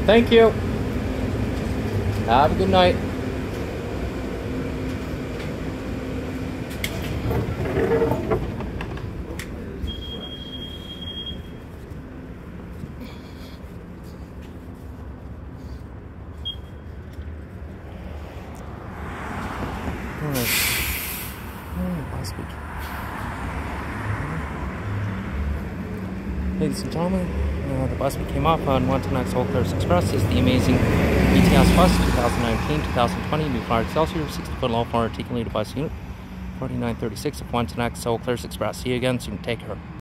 Thank you. Have a good night. Ladies and gentlemen, the bus we came off on Montagnard Eau Claire Express is the amazing BTS bus 2019-2020 New Flyer Excelsior 60-foot low floor articulated bus unit 4936 of Montagnard Eau Claire Express. See you again soon. Take care.